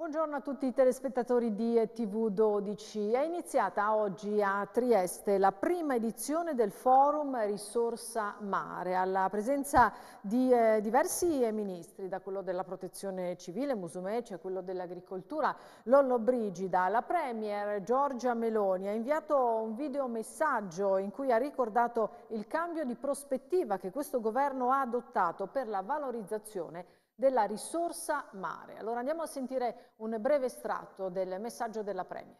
Buongiorno a tutti i telespettatori di TV12. È iniziata oggi a Trieste la prima edizione del Forum Risorsa Mare, alla presenza di diversi ministri, da quello della Protezione Civile, Musumeci, a quello dell'Agricoltura, Lollobrigida. La Premier Giorgia Meloni ha inviato un videomessaggio in cui ha ricordato il cambio di prospettiva che questo governo ha adottato per la valorizzazione della risorsa mare. Allora andiamo a sentire un breve estratto del messaggio della Premier.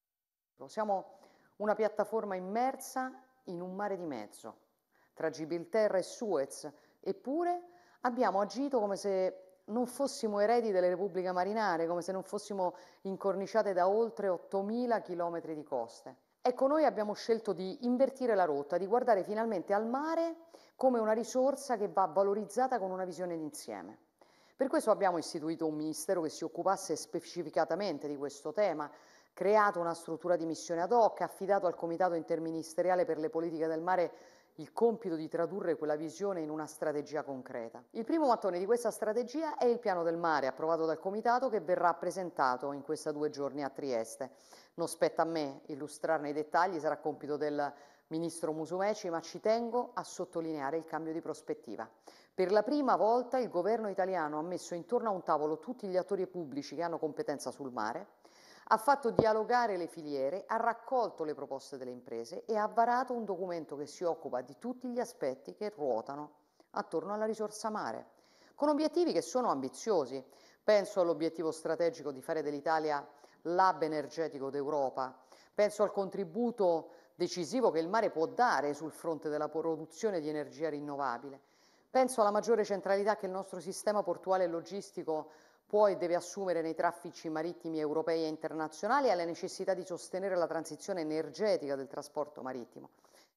Siamo una piattaforma immersa in un mare di mezzo, tra Gibilterra e Suez, eppure abbiamo agito come se non fossimo eredi delle repubbliche marinare, come se non fossimo incorniciate da oltre 8.000 chilometri di coste. Ecco, noi abbiamo scelto di invertire la rotta, di guardare finalmente al mare come una risorsa che va valorizzata con una visione d'insieme. Per questo abbiamo istituito un ministero che si occupasse specificatamente di questo tema, creato una struttura di missione ad hoc, affidato al Comitato Interministeriale per le Politiche del Mare il compito di tradurre quella visione in una strategia concreta. Il primo mattone di questa strategia è il Piano del Mare, approvato dal Comitato, che verrà presentato in questi 2 giorni a Trieste. Non spetta a me illustrarne i dettagli, sarà compito del Ministro Musumeci, ma ci tengo a sottolineare il cambio di prospettiva. Per la prima volta il governo italiano ha messo intorno a un tavolo tutti gli attori pubblici che hanno competenza sul mare, ha fatto dialogare le filiere, ha raccolto le proposte delle imprese e ha varato un documento che si occupa di tutti gli aspetti che ruotano attorno alla risorsa mare, con obiettivi che sono ambiziosi. Penso all'obiettivo strategico di fare dell'Italia l'hub energetico d'Europa, penso al contributo decisivo che il mare può dare sul fronte della produzione di energia rinnovabile. Penso alla maggiore centralità che il nostro sistema portuale e logistico può e deve assumere nei traffici marittimi europei e internazionali e alla necessità di sostenere la transizione energetica del trasporto marittimo.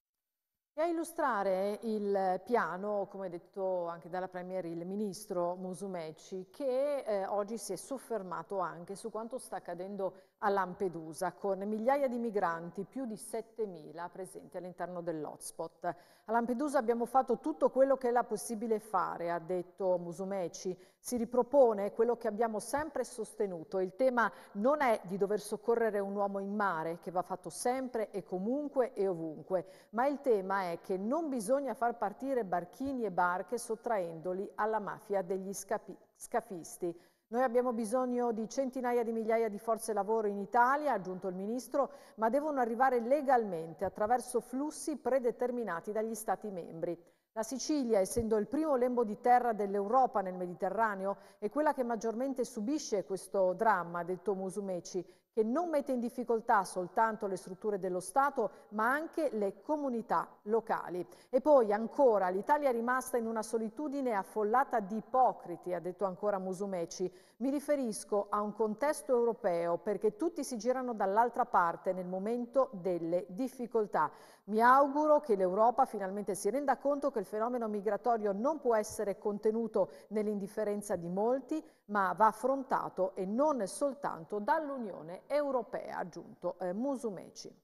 E a illustrare il piano, come detto anche dalla Premier, il ministro Musumeci, che oggi si è soffermato anche su quanto sta accadendo a Lampedusa, con migliaia di migranti, più di 7.000 presenti all'interno dell'hotspot. A Lampedusa abbiamo fatto tutto quello che era possibile fare, ha detto Musumeci. Si ripropone quello che abbiamo sempre sostenuto. Il tema non è di dover soccorrere un uomo in mare, che va fatto sempre e comunque e ovunque, ma il tema è che non bisogna far partire barchini e barche sottraendoli alla mafia degli scafisti. Noi abbiamo bisogno di centinaia di migliaia di forze lavoro in Italia, ha aggiunto il ministro, ma devono arrivare legalmente attraverso flussi predeterminati dagli Stati membri. La Sicilia, essendo il primo lembo di terra dell'Europa nel Mediterraneo, è quella che maggiormente subisce questo dramma, ha detto Musumeci, che non mette in difficoltà soltanto le strutture dello Stato, ma anche le comunità locali. E poi ancora, l'Italia è rimasta in una solitudine affollata di ipocriti, ha detto ancora Musumeci. Mi riferisco a un contesto europeo perché tutti si girano dall'altra parte nel momento delle difficoltà. Mi auguro che l'Europa finalmente si renda conto che il fenomeno migratorio non può essere contenuto nell'indifferenza di molti, ma va affrontato e non soltanto dall'Unione Europea, ha aggiunto Musumeci.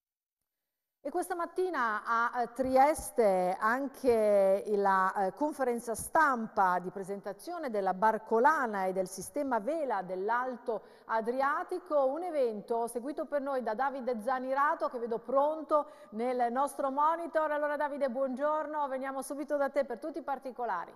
E questa mattina a Trieste anche la conferenza stampa di presentazione della Barcolana e del sistema vela dell'Alto Adriatico, un evento seguito per noi da Davide Zanirato, che vedo pronto nel nostro monitor. Allora Davide, buongiorno, veniamo subito da te per tutti i particolari.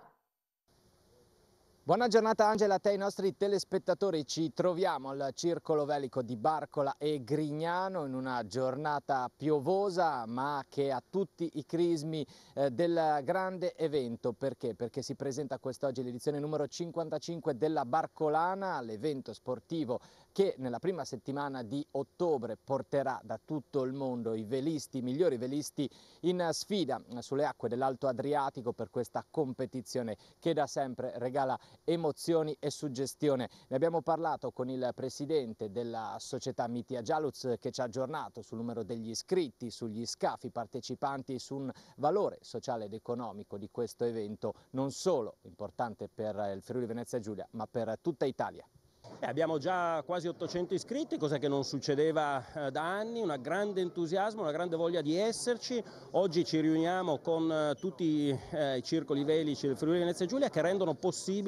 Buona giornata Angela, a te e ai nostri telespettatori. Ci troviamo al circolo velico di Barcola e Grignano in una giornata piovosa ma che ha tutti i crismi del grande evento. Perché? Perché si presenta quest'oggi l'edizione numero 55 della Barcolana, l'evento sportivo che nella prima settimana di ottobre porterà da tutto il mondo i velisti, i migliori velisti in sfida sulle acque dell'Alto Adriatico per questa competizione che da sempre regala emozioni e suggestione. Ne abbiamo parlato con il presidente della società Mitia Gialuz, che ci ha aggiornato sul numero degli iscritti, sugli scafi partecipanti, su un valore sociale ed economico di questo evento non solo importante per il Friuli Venezia Giulia ma per tutta Italia. Abbiamo già quasi 800 iscritti, cosa che non succedeva da anni, un grande entusiasmo, una grande voglia di esserci. Oggi ci riuniamo con tutti i circoli velici del Friuli Venezia Giulia che rendono possibile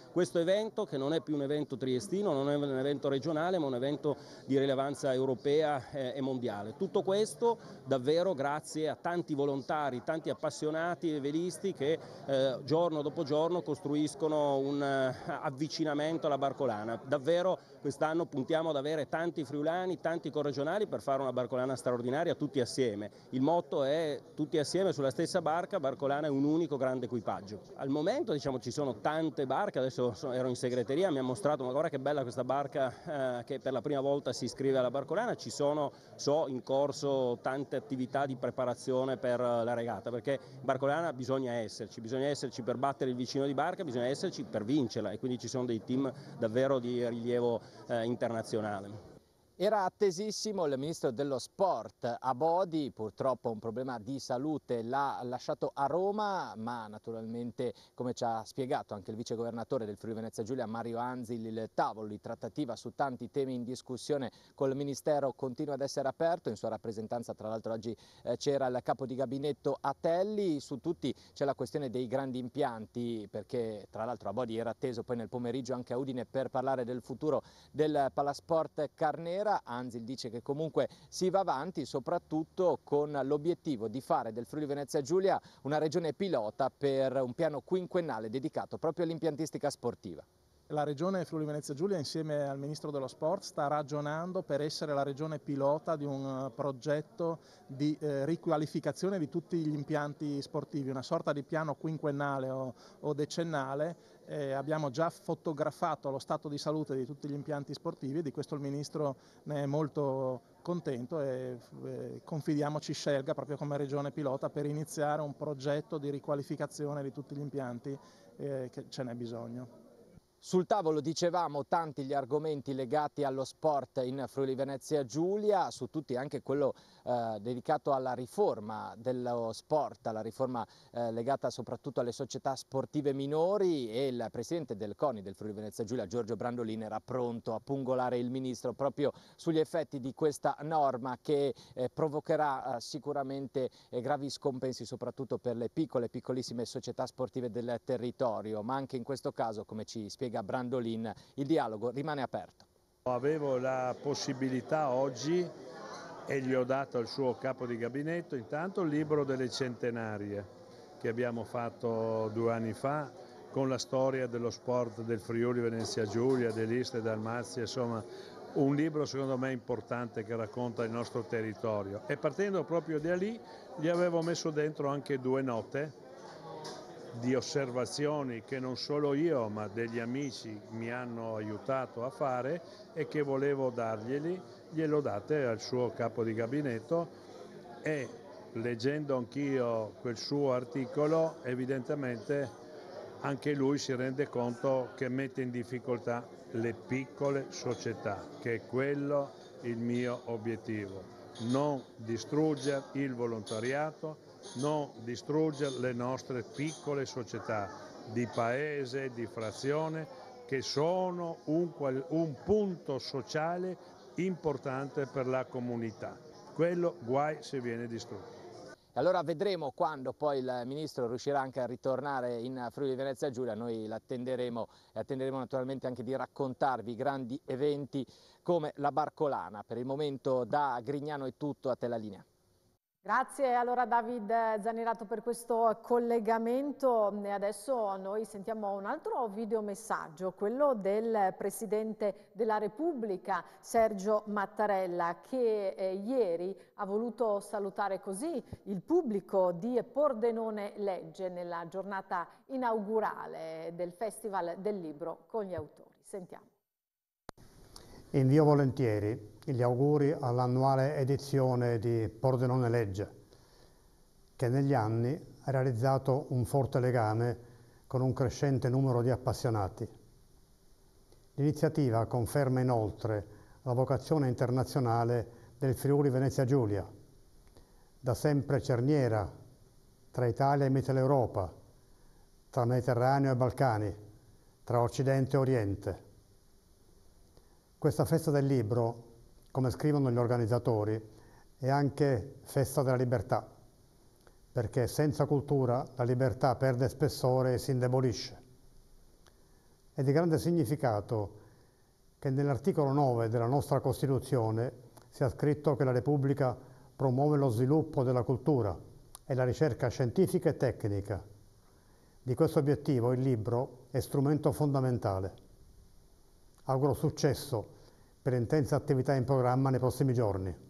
questo evento, che non è più un evento triestino, non è un evento regionale, ma un evento di rilevanza europea e mondiale. Tutto questo davvero grazie a tanti volontari, tanti appassionati e velisti che giorno dopo giorno costruiscono un avvicinamento alla barcolana. Davvero quest'anno puntiamo ad avere tanti friulani, tanti corregionali per fare una barcolana straordinaria tutti assieme. Il motto è tutti assieme sulla stessa barca, barcolana è un unico grande equipaggio. Al momento ci sono tante barche, adesso ero in segreteria, mi ha mostrato, ma guarda che bella questa barca che per la prima volta si iscrive alla barcolana, ci sono, so, in corso tante attività di preparazione per la regata, perché in barcolana bisogna esserci per battere il vicino di barca, bisogna esserci per vincerla, e quindi ci sono dei team davvero di rilievo internazionale. Era attesissimo il ministro dello sport Abodi, purtroppo un problema di salute l'ha lasciato a Roma, ma naturalmente, come ci ha spiegato anche il vicegovernatore del Friuli Venezia Giulia Mario Anzil, il tavolo di trattativa su tanti temi in discussione col Ministero continua ad essere aperto. In sua rappresentanza tra l'altro oggi c'era il capo di gabinetto Atelli. Su tutti c'è la questione dei grandi impianti, perché tra l'altro Abodi era atteso poi nel pomeriggio anche a Udine per parlare del futuro del Palasport Carnera. Anzil dice che comunque si va avanti, soprattutto con l'obiettivo di fare del Friuli Venezia Giulia una regione pilota per un piano quinquennale dedicato proprio all'impiantistica sportiva. La Regione Friuli Venezia Giulia insieme al Ministro dello Sport sta ragionando per essere la regione pilota di un progetto di riqualificazione di tutti gli impianti sportivi, una sorta di piano quinquennale o decennale. Abbiamo già fotografato lo stato di salute di tutti gli impianti sportivi, di questo il Ministro ne è molto contento e confidiamo ci scelga proprio come regione pilota per iniziare un progetto di riqualificazione di tutti gli impianti che ce n'è bisogno. Sul tavolo, dicevamo, tanti gli argomenti legati allo sport in Friuli Venezia Giulia, su tutti anche quello dedicato alla riforma dello sport, alla riforma legata soprattutto alle società sportive minori, e il presidente del CONI del Friuli Venezia Giulia, Giorgio Brandolin, era pronto a pungolare il ministro proprio sugli effetti di questa norma che provocherà sicuramente gravi scompensi soprattutto per le piccolissime società sportive del territorio, ma anche in questo caso, come ci spiega Brandolin, il dialogo rimane aperto. Avevo la possibilità oggi, e gli ho dato al suo capo di gabinetto, intanto il libro delle centenarie che abbiamo fatto 2 anni fa, con la storia dello sport del Friuli Venezia Giulia, dell'Istria e Dalmazia, insomma un libro secondo me importante che racconta il nostro territorio. E partendo proprio da lì gli avevo messo dentro anche 2 note di osservazioni che non solo io ma degli amici mi hanno aiutato a fare e che volevo darglieli, glielo date al suo capo di gabinetto, e leggendo anch'io quel suo articolo evidentemente anche lui si rende conto che mette in difficoltà le piccole società, che è quello il mio obiettivo, non distruggere il volontariato, non distruggere le nostre piccole società di paese, di frazione, che sono un punto sociale importante per la comunità. Quello guai se viene distrutto. Allora vedremo quando poi il Ministro riuscirà anche a ritornare in Friuli Venezia Giulia. Noi l'attenderemo e attenderemo naturalmente anche di raccontarvi grandi eventi come la Barcolana. Per il momento da Grignano è tutto, a te la linea. Grazie allora David Zanerato per questo collegamento, e adesso noi sentiamo un altro videomessaggio, quello del Presidente della Repubblica Sergio Mattarella, che ieri ha voluto salutare così il pubblico di Pordenone Legge nella giornata inaugurale del Festival del Libro con gli autori. Sentiamo. Invio volentieri gli auguri all'annuale edizione di Pordenone Legge, che negli anni ha realizzato un forte legame con un crescente numero di appassionati. L'iniziativa conferma inoltre la vocazione internazionale del Friuli Venezia Giulia, da sempre cerniera tra Italia e Mitteleuropa, tra Mediterraneo e Balcani, tra Occidente e Oriente. Questa festa del libro, come scrivono gli organizzatori, è anche festa della libertà, perché senza cultura la libertà perde spessore e si indebolisce. È di grande significato che nell'articolo 9 della nostra Costituzione sia scritto che la Repubblica promuove lo sviluppo della cultura e la ricerca scientifica e tecnica. Di questo obiettivo il libro è strumento fondamentale. Auguro successo per intense attività in programma nei prossimi giorni.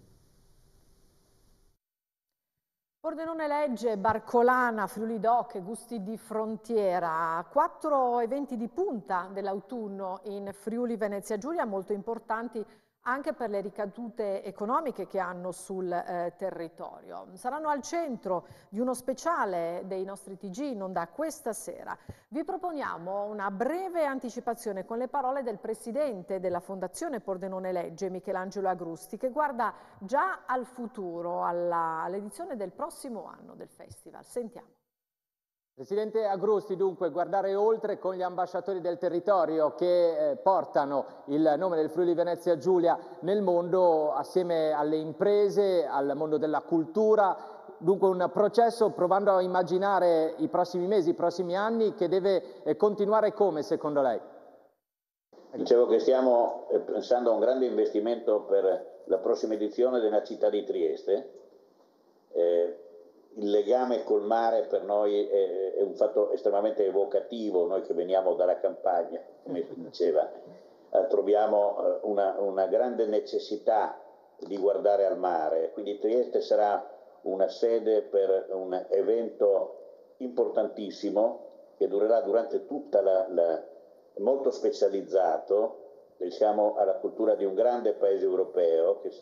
Pordenone Legge, Barcolana, Friuli Doc, Gusti di Frontiera, 4 eventi di punta dell'autunno in Friuli Venezia Giulia, molto importanti anche per le ricadute economiche che hanno sul territorio. Saranno al centro di uno speciale dei nostri TG in onda questa sera. Vi proponiamo una breve anticipazione con le parole del presidente della Fondazione Pordenone Legge, Michelangelo Agrusti, che guarda già al futuro, all'edizione del prossimo anno del festival. Sentiamo. Presidente Agrusti, dunque, guardare oltre con gli ambasciatori del territorio che portano il nome del Friuli Venezia Giulia nel mondo assieme alle imprese, al mondo della cultura. Dunque un processo, provando a immaginare i prossimi mesi, i prossimi anni, che deve continuare come, secondo lei? Dicevo che stiamo pensando a un grande investimento per la prossima edizione della città di Trieste. Il legame col mare per noi è un fatto estremamente evocativo, noi che veniamo dalla campagna, come si diceva, troviamo una grande necessità di guardare al mare, quindi Trieste sarà una sede per un evento importantissimo che durerà durante tutta molto specializzato, pensiamo alla cultura di un grande paese europeo che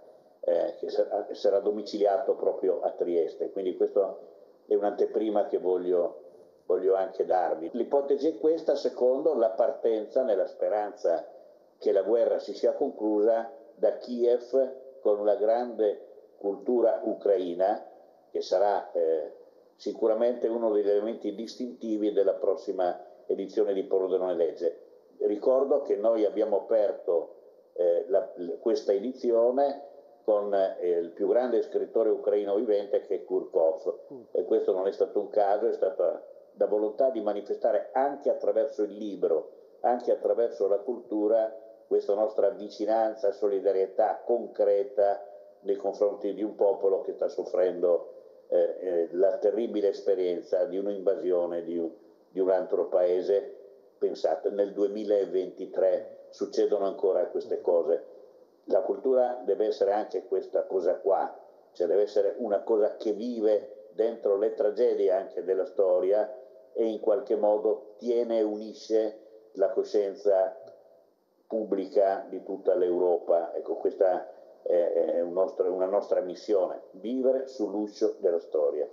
sarà domiciliato proprio a Trieste, quindi questo è un'anteprima che voglio anche darvi. L'ipotesi è questa secondo la partenza, nella speranza che la guerra si sia conclusa, da Kiev con la grande cultura ucraina, che sarà sicuramente uno degli elementi distintivi della prossima edizione di Pordenone Legge. Ricordo che noi abbiamo aperto questa edizione con il più grande scrittore ucraino vivente, che è Kurkov, e questo non è stato un caso, è stata la volontà di manifestare anche attraverso il libro, anche attraverso la cultura, questa nostra vicinanza, solidarietà concreta nei confronti di un popolo che sta soffrendo la terribile esperienza di un'invasione di un altro paese. Pensate, nel 2023 succedono ancora queste cose. La cultura deve essere anche questa cosa qua, cioè deve essere una cosa che vive dentro le tragedie anche della storia e in qualche modo tiene e unisce la coscienza pubblica di tutta l'Europa. Ecco, questa è una nostra missione, vivere sull'uscio della storia.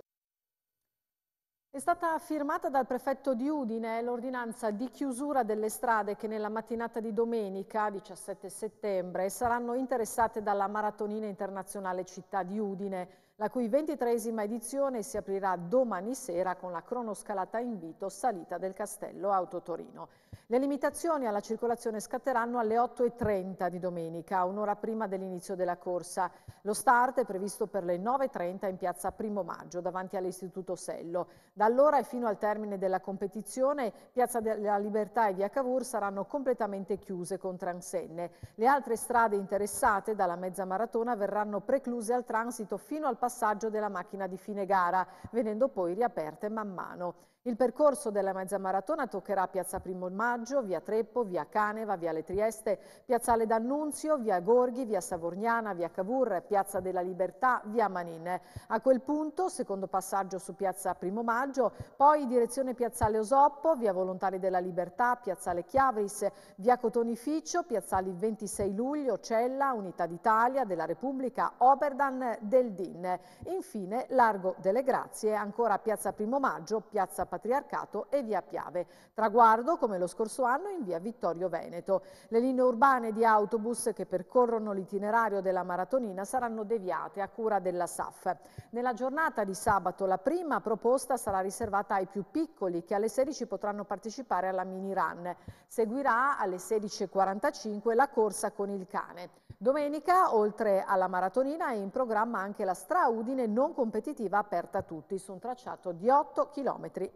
È stata firmata dal prefetto di Udine l'ordinanza di chiusura delle strade che nella mattinata di domenica 17 settembre saranno interessate dalla Maratonina Internazionale Città di Udine, la cui 23esima edizione si aprirà domani sera con la cronoscalata a invito Salita del Castello Auto Torino. Le limitazioni alla circolazione scatteranno alle 8:30 di domenica, un'ora prima dell'inizio della corsa. Lo start è previsto per le 9:30 in piazza Primo Maggio, davanti all'Istituto Sello. Da allora e fino al termine della competizione, Piazza della Libertà e Via Cavour saranno completamente chiuse con transenne. Le altre strade interessate dalla mezza maratona verranno precluse al transito fino al passaggio della macchina di fine gara, venendo poi riaperte man mano. Il percorso della mezza maratona toccherà Piazza Primo Maggio, Via Treppo, Via Caneva, Viale Trieste, Piazzale d'Annunzio, Via Gorghi, Via Savorniana, Via Cavour, Piazza della Libertà, Via Manin. A quel punto, secondo passaggio su Piazza Primo Maggio, poi direzione Piazzale Osoppo, Via Volontari della Libertà, Piazzale Chiavris, Via Cotonificio, Piazzali 26 Luglio, Cella, Unità d'Italia, della Repubblica, Oberdan, del DIN. Infine, Largo delle Grazie, ancora Piazza Primo Maggio, Piazza Patriarcato e Via Piave. Traguardo, come lo scorso anno, in Via Vittorio Veneto. Le linee urbane di autobus che percorrono l'itinerario della maratonina saranno deviate a cura della SAF. Nella giornata di sabato la prima proposta sarà riservata ai più piccoli, che alle 16 potranno partecipare alla mini run. Seguirà alle 16:45 la corsa con il cane. Domenica, oltre alla maratonina, è in programma anche la Straudine non competitiva aperta a tutti, su un tracciato di 8,5 km.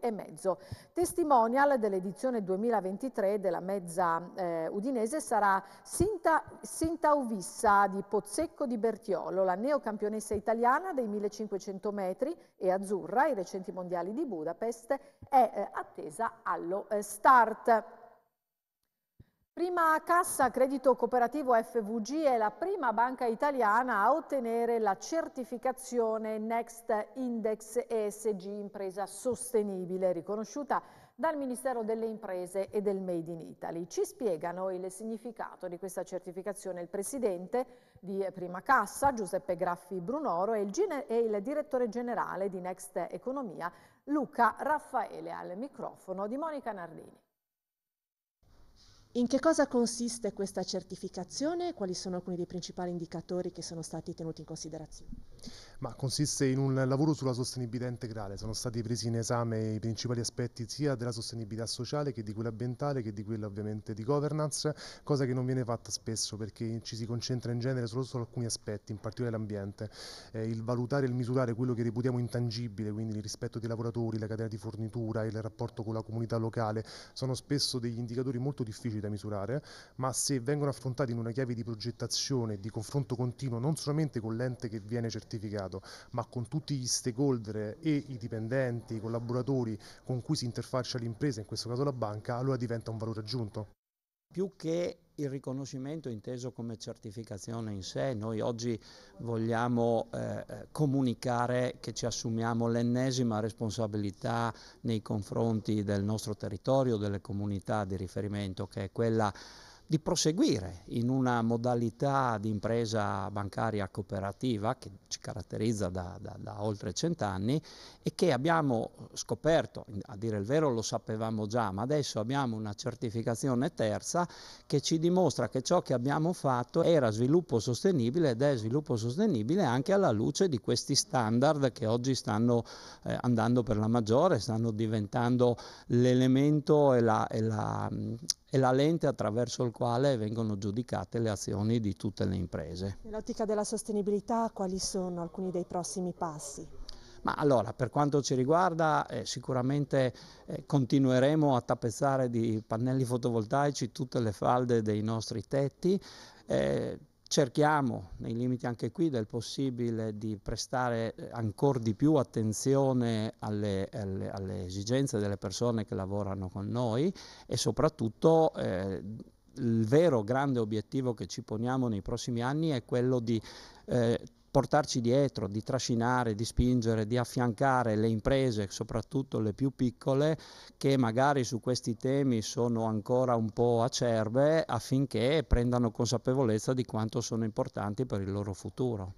mezzo. Testimonial dell'edizione 2023 della mezza udinese sarà Sinta Uvissa di Pozzecco di Bertiolo, la neocampionessa italiana dei 1500 metri e azzurra ai recenti mondiali di Budapest, è attesa allo start. Prima Cassa Credito Cooperativo FVG è la prima banca italiana a ottenere la certificazione Next Index ESG Impresa Sostenibile, riconosciuta dal Ministero delle Imprese e del Made in Italy. Ci spiegano il significato di questa certificazione il presidente di Prima Cassa, Giuseppe Graffi Brunoro, e il direttore generale di Next Economia, Luca Raffaele, al microfono di Monica Nardini. In che cosa consiste questa certificazione e quali sono alcuni dei principali indicatori che sono stati tenuti in considerazione? Ma consiste in un lavoro sulla sostenibilità integrale. Sono stati presi in esame i principali aspetti sia della sostenibilità sociale che di quella ambientale che di quella ovviamente di governance, cosa che non viene fatta spesso perché ci si concentra in genere solo su alcuni aspetti, in particolare l'ambiente. Il valutare e il misurare quello che reputiamo intangibile, quindi il rispetto dei lavoratori, la catena di fornitura, il rapporto con la comunità locale, sono spesso degli indicatori molto difficili da misurare, ma se vengono affrontati in una chiave di progettazione e di confronto continuo non solamente con l'ente che viene certificato, ma con tutti gli stakeholder e i dipendenti, i collaboratori con cui si interfaccia l'impresa, in questo caso la banca, allora diventa un valore aggiunto. Più che il riconoscimento inteso come certificazione in sé, noi oggi vogliamo comunicare che ci assumiamo l'ennesima responsabilità nei confronti del nostro territorio, delle comunità di riferimento, che è quella di proseguire in una modalità di impresa bancaria cooperativa che ci caratterizza da oltre 100 anni e che abbiamo scoperto, a dire il vero lo sapevamo già, ma adesso abbiamo una certificazione terza che ci dimostra che ciò che abbiamo fatto era sviluppo sostenibile ed è sviluppo sostenibile anche alla luce di questi standard che oggi stanno andando per la maggiore, stanno diventando l'elemento e la lente attraverso il quale vengono giudicate le azioni di tutte le imprese. Nell'ottica della sostenibilità, quali sono alcuni dei prossimi passi? Ma allora, per quanto ci riguarda, sicuramente continueremo a tappezzare di pannelli fotovoltaici tutte le falde dei nostri tetti. Cerchiamo, nei limiti anche qui del possibile, di prestare ancora di più attenzione alle esigenze delle persone che lavorano con noi e soprattutto il vero grande obiettivo che ci poniamo nei prossimi anni è quello di portarci dietro, di trascinare, di spingere, di affiancare le imprese, soprattutto le più piccole, che magari su questi temi sono ancora un po' acerbe, affinché prendano consapevolezza di quanto sono importanti per il loro futuro.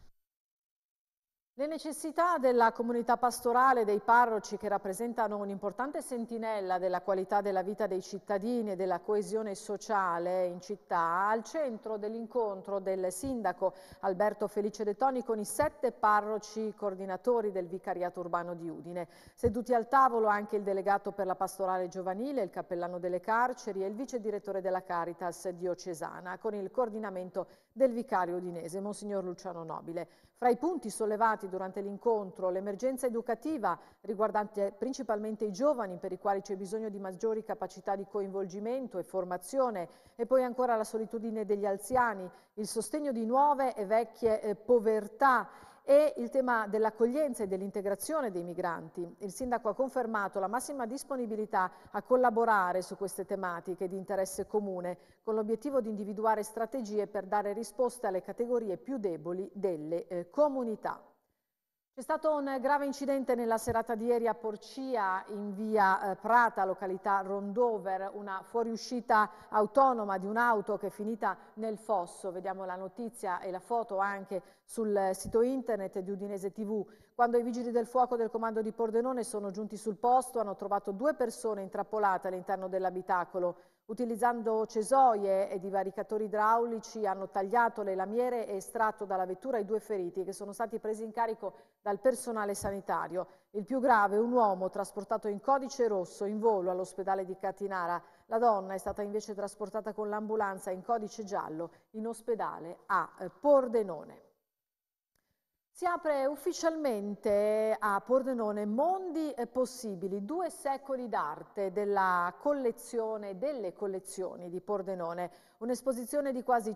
Le necessità della comunità pastorale, dei parroci che rappresentano un'importante sentinella della qualità della vita dei cittadini e della coesione sociale in città, al centro dell'incontro del sindaco Alberto Felice De Toni con i 7 parroci coordinatori del vicariato urbano di Udine. Seduti al tavolo anche il delegato per la pastorale giovanile, il cappellano delle carceri e il vice direttore della Caritas diocesana, con il coordinamento del vicario udinese, Monsignor Luciano Nobile. Fra i punti sollevati durante l'incontro, l'emergenza educativa riguardante principalmente i giovani, per i quali c'è bisogno di maggiori capacità di coinvolgimento e formazione, e poi ancora la solitudine degli anziani, il sostegno di nuove e vecchie povertà e il tema dell'accoglienza e dell'integrazione dei migranti. Il sindaco ha confermato la massima disponibilità a collaborare su queste tematiche di interesse comune, con l'obiettivo di individuare strategie per dare risposte alle categorie più deboli delle comunità. C'è stato un grave incidente nella serata di ieri a Porcia, in via Prata, località Rondover, una fuoriuscita autonoma di un'auto che è finita nel fosso. Vediamo la notizia e la foto anche sul sito internet di Udinese TV. Quando i vigili del fuoco del comando di Pordenone sono giunti sul posto, hanno trovato 2 persone intrappolate all'interno dell'abitacolo. Utilizzando cesoie e divaricatori idraulici hanno tagliato le lamiere e estratto dalla vettura i 2 feriti che sono stati presi in carico dal personale sanitario. Il più grave, un uomo trasportato in codice rosso in volo all'ospedale di Catinara. La donna è stata invece trasportata con l'ambulanza in codice giallo in ospedale a Pordenone. Si apre ufficialmente a Pordenone Mondi Possibili, 2 secoli d'arte delle collezioni di Pordenone, un'esposizione di quasi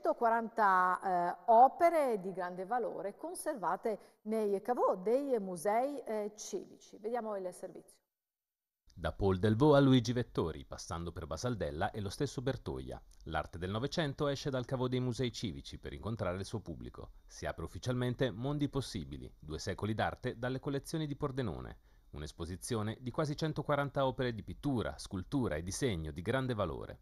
140 opere di grande valore conservate nei caveau dei musei civici. Vediamo il servizio. Da Paul Delvaux a Luigi Vettori, passando per Basaldella e lo stesso Bertoia. L'arte del Novecento esce dal caveau dei musei civici per incontrare il suo pubblico. Si apre ufficialmente Mondi Possibili, 2 secoli d'arte dalle collezioni di Pordenone. Un'esposizione di quasi 140 opere di pittura, scultura e disegno di grande valore.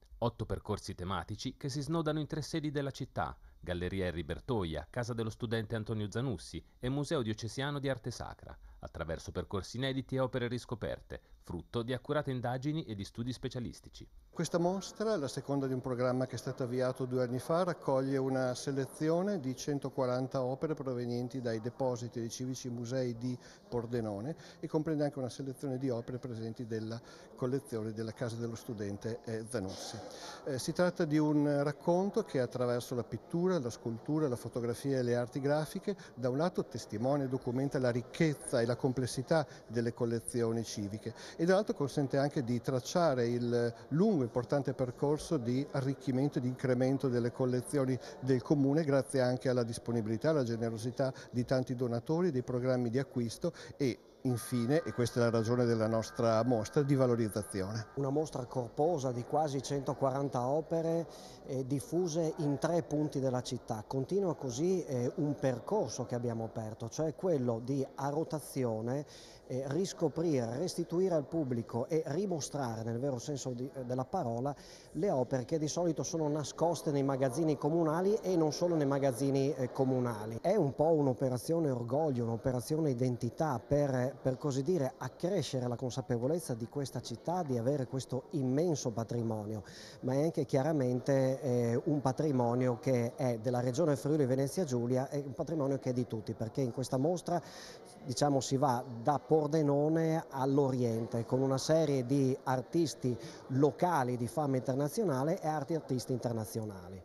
8 percorsi tematici che si snodano in 3 sedi della città: Galleria Henri Bertoia, Casa dello Studente Antonio Zanussi e Museo Diocesano di Arte Sacra, attraverso percorsi inediti e opere riscoperte, frutto di accurate indagini e di studi specialistici. Questa mostra, la seconda di un programma che è stato avviato 2 anni fa, raccoglie una selezione di 140 opere provenienti dai depositi dei civici musei di Pordenone e comprende anche una selezione di opere presenti della collezione della Casa dello Studente Zanussi. Si tratta di un racconto che attraverso la pittura, la scultura, la fotografia e le arti grafiche da un lato testimonia e documenta la ricchezza e la complessità delle collezioni civiche e dall'altro consente anche di tracciare il lungo e importante percorso di arricchimento e di incremento delle collezioni del Comune grazie anche alla disponibilità, alla generosità di tanti donatori, dei programmi di acquisto e infine, e questa è la ragione della nostra mostra, di valorizzazione. Una mostra corposa di quasi 140 opere diffuse in 3 punti della città. Continua così un percorso che abbiamo aperto, cioè quello di a rotazione riscoprire, restituire al pubblico e rimostrare nel vero senso della parola le opere che di solito sono nascoste nei magazzini comunali e non solo nei magazzini comunali. È un po' un'operazione orgoglio, un'operazione identità per così dire accrescere la consapevolezza di questa città di avere questo immenso patrimonio, ma è anche chiaramente un patrimonio che è della regione Friuli Venezia Giulia e un patrimonio che è di tutti, perché in questa mostra diciamo si va da Pordenone all'Oriente con una serie di artisti locali di fama internazionale e artisti internazionali.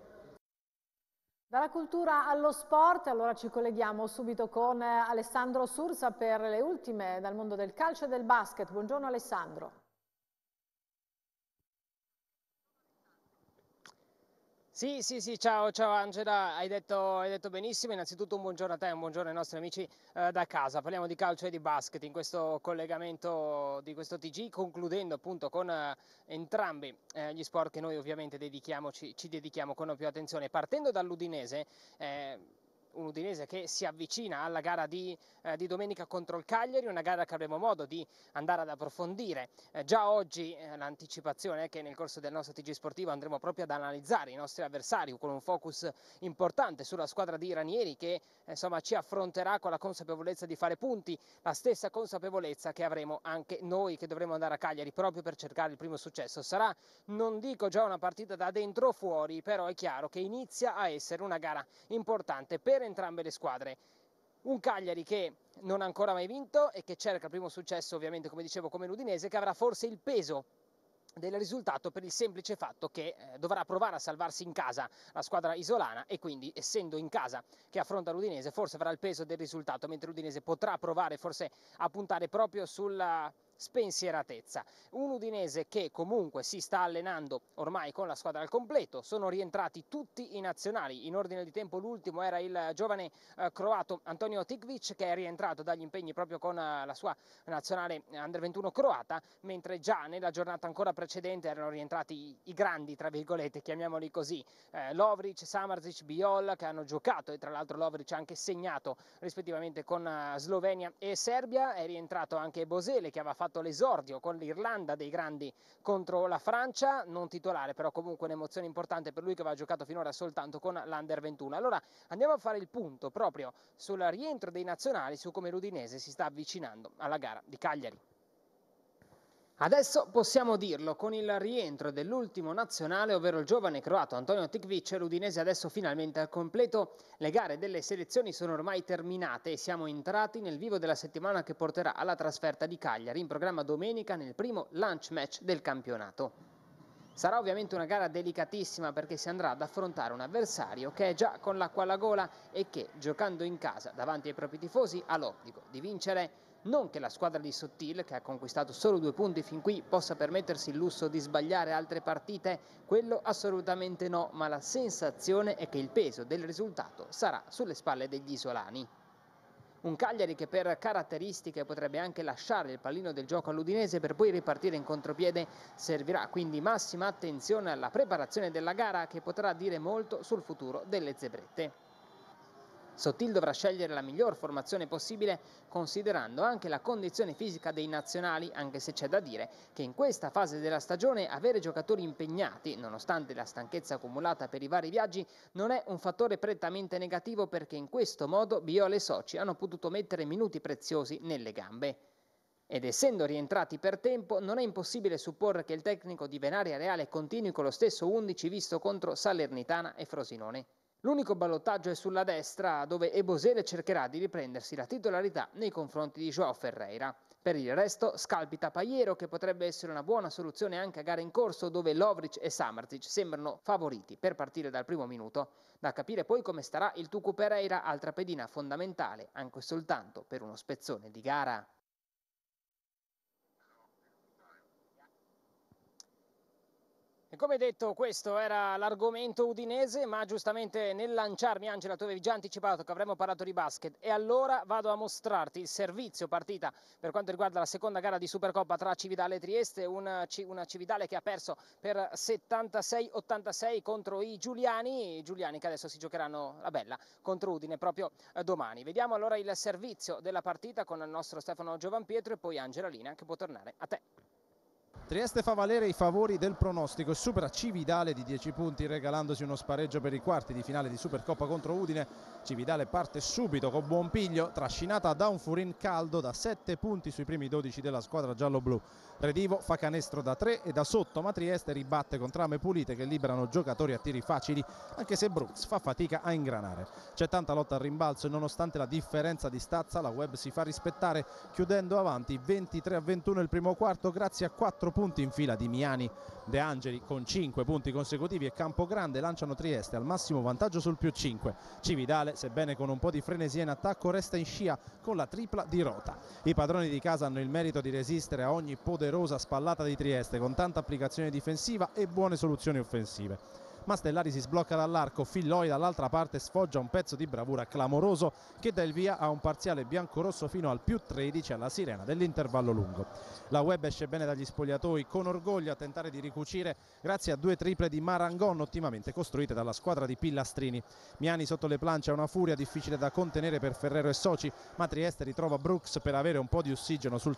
Dalla cultura allo sport, allora ci colleghiamo subito con Alessandro Sursa per le ultime dal mondo del calcio e del basket. Buongiorno Alessandro. Sì, ciao Angela, hai detto benissimo. Innanzitutto un buongiorno a te, un buongiorno ai nostri amici da casa. Parliamo di calcio e di basket in questo collegamento di questo TG, concludendo appunto con entrambi gli sport che noi ovviamente ci dedichiamo con più attenzione. Partendo dall'Udinese, un Udinese che si avvicina alla gara di domenica contro il Cagliari, una gara che avremo modo di andare ad approfondire. Già oggi l'anticipazione è che nel corso del nostro TG sportivo andremo proprio ad analizzare i nostri avversari con un focus importante sulla squadra di Ranieri che insomma ci affronterà con la consapevolezza di fare punti, la stessa consapevolezza che avremo anche noi che dovremo andare a Cagliari proprio per cercare il primo successo. Sarà, non dico già una partita da dentro o fuori, però è chiaro che inizia a essere una gara importante per entrambe le squadre. Un Cagliari che non ha ancora mai vinto e che cerca il primo successo, ovviamente come dicevo come l'Udinese, che avrà forse il peso del risultato per il semplice fatto che dovrà provare a salvarsi in casa la squadra isolana e quindi essendo in casa che affronta l'Udinese forse avrà il peso del risultato, mentre l'Udinese potrà provare forse a puntare proprio sulla spensieratezza. Un Udinese che comunque si sta allenando ormai con la squadra al completo, sono rientrati tutti i nazionali, in ordine di tempo l'ultimo era il giovane croato Antonio Tikvic che è rientrato dagli impegni proprio con la sua nazionale Under 21 croata, mentre già nella giornata ancora precedente erano rientrati i grandi, tra virgolette, chiamiamoli così, Lovric, Samardžić, Bijol, che hanno giocato e tra l'altro Lovric ha anche segnato rispettivamente con Slovenia e Serbia, è rientrato anche Bosele che aveva fatto l'esordio con l'Irlanda dei grandi contro la Francia, non titolare però comunque un'emozione importante per lui che aveva giocato finora soltanto con l'Under 21. Allora andiamo a fare il punto proprio sul rientro dei nazionali, su come l'Udinese si sta avvicinando alla gara di Cagliari. Adesso possiamo dirlo, con il rientro dell'ultimo nazionale, ovvero il giovane croato Antonio Tikvic, l'Udinese adesso finalmente al completo. Le gare delle selezioni sono ormai terminate e siamo entrati nel vivo della settimana che porterà alla trasferta di Cagliari, in programma domenica nel primo lunch match del campionato. Sarà ovviamente una gara delicatissima perché si andrà ad affrontare un avversario che è già con l'acqua alla gola e che, giocando in casa davanti ai propri tifosi, ha l'obbligo di vincere. Non che la squadra di Sottil, che ha conquistato solo 2 punti fin qui, possa permettersi il lusso di sbagliare altre partite, quello assolutamente no, ma la sensazione è che il peso del risultato sarà sulle spalle degli isolani. Un Cagliari che per caratteristiche potrebbe anche lasciare il pallino del gioco all'Udinese per poi ripartire in contropiede. Servirà quindi massima attenzione alla preparazione della gara che potrà dire molto sul futuro delle zebrette. Sottil dovrà scegliere la miglior formazione possibile considerando anche la condizione fisica dei nazionali, anche se c'è da dire che in questa fase della stagione avere giocatori impegnati, nonostante la stanchezza accumulata per i vari viaggi, non è un fattore prettamente negativo perché in questo modo Biola e soci hanno potuto mettere minuti preziosi nelle gambe. Ed essendo rientrati per tempo, non è impossibile supporre che il tecnico di Venaria Reale continui con lo stesso 11 visto contro Salernitana e Frosinone. L'unico ballottaggio è sulla destra, dove Ebosele cercherà di riprendersi la titolarità nei confronti di Joao Ferreira. Per il resto scalpita Paiero, che potrebbe essere una buona soluzione anche a gare in corso, dove Lovric e Samardžić sembrano favoriti per partire dal primo minuto. Da capire poi come starà il Tucu Pereira, altra pedina fondamentale, anche soltanto per uno spezzone di gara. E come detto, questo era l'argomento udinese, ma giustamente nel lanciarmi, Angela, tu avevi già anticipato che avremmo parlato di basket, e allora vado a mostrarti il servizio partita per quanto riguarda la seconda gara di Supercoppa tra Cividale e Trieste, una Cividale che ha perso per 76-86 contro i Giuliani che adesso si giocheranno la bella contro Udine proprio domani. Vediamo allora il servizio della partita con il nostro Stefano Giovanpietro e poi Angela Lina, che può tornare a te. Trieste fa valere i favori del pronostico e supera Cividale di 10 punti regalandosi uno spareggio per i quarti di finale di Supercoppa contro Udine. Cividale parte subito con buon piglio, trascinata da un Furin caldo da 7 punti sui primi 12 della squadra giallo-blu. Redivo fa canestro da 3 e da sotto, ma Trieste ribatte con trame pulite che liberano giocatori a tiri facili, anche se Brooks fa fatica a ingranare. C'è tanta lotta al rimbalzo e nonostante la differenza di stazza la Web si fa rispettare, chiudendo avanti 23-21 il primo quarto grazie a 4 punti in fila di Miani. De Angeli con 5 punti consecutivi e Campogrande lanciano Trieste al massimo vantaggio sul +5. Cividale, sebbene con un po' di frenesia in attacco, resta in scia con la tripla di Rota. I padroni di casa hanno il merito di resistere a ogni poderosa spallata di Trieste con tanta applicazione difensiva e buone soluzioni offensive. Ma Stellari si sblocca dall'arco, Filloi dall'altra parte sfoggia un pezzo di bravura clamoroso che dà il via a un parziale biancorosso fino al +13 alla sirena dell'intervallo lungo. La Web esce bene dagli spogliatoi con orgoglio a tentare di ricucire grazie a 2 triple di Marangon ottimamente costruite dalla squadra di Pillastrini. Miani sotto le planche è una furia difficile da contenere per Ferrero e soci, ma Trieste ritrova Brooks per avere un po' di ossigeno sul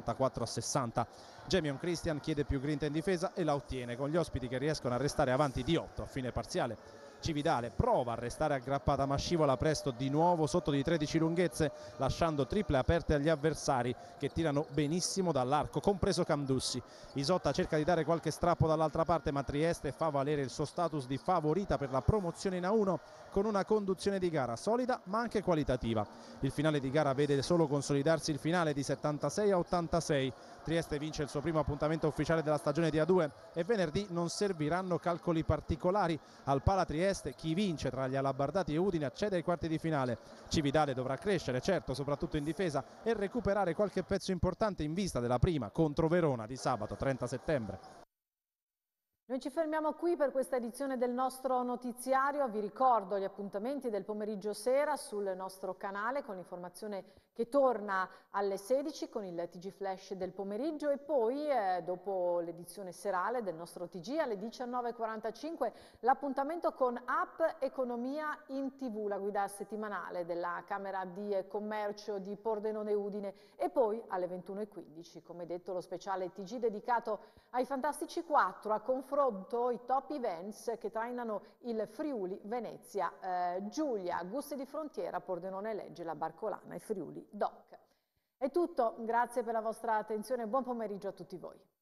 54-60. Jamion Christian chiede più grinta in difesa e la ottiene con gli ospiti che riescono a restare avanti di 8 a fine parziale. Cividale prova a restare aggrappata ma scivola presto di nuovo sotto di 13 lunghezze, lasciando triple aperte agli avversari che tirano benissimo dall'arco, compreso Camdussi. Isotta cerca di dare qualche strappo dall'altra parte, ma Trieste fa valere il suo status di favorita per la promozione in A1 con una conduzione di gara solida ma anche qualitativa. Il finale di gara vede solo consolidarsi il finale di 76-86. Trieste vince il suo primo appuntamento ufficiale della stagione di A2 e venerdì non serviranno calcoli particolari. Al Pala Trieste chi vince tra gli alabardati e Udine accede ai quarti di finale. Cividale dovrà crescere, certo, soprattutto in difesa, e recuperare qualche pezzo importante in vista della prima contro Verona di sabato 30 settembre. Noi ci fermiamo qui per questa edizione del nostro notiziario. Vi ricordo gli appuntamenti del pomeriggio sera sul nostro canale con l'informazione che torna alle 16 con il TG Flash del pomeriggio e poi dopo l'edizione serale del nostro TG alle 19:45 l'appuntamento con App Economia in TV, la guida settimanale della Camera di Commercio di Pordenone Udine, e poi alle 21:15 come detto lo speciale TG dedicato ai Fantastici 4 a confronto i top events che trainano il Friuli Venezia Giulia, Guste di Frontiera, Pordenone Legge, la Barcolana e Friuli Doc. È tutto, grazie per la vostra attenzione e buon pomeriggio a tutti voi.